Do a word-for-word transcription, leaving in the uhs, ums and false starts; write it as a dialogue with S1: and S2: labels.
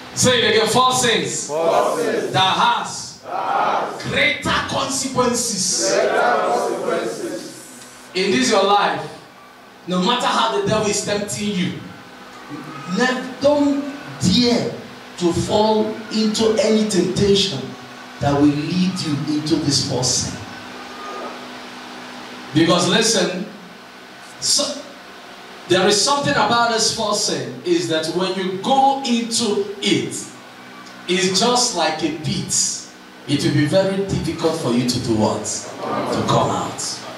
S1: Say it again. Four sins.
S2: Four sins.
S1: That has,
S2: That has
S1: greater consequences.
S2: greater consequences.
S1: In this your life, no matter how the devil is tempting you, never, don't dare to fall into any temptation that will lead you into this false sin. Because listen, so, there is something about this false sin is that when you go into it, it's just like a pit. It will be very difficult for you to do what? To come out.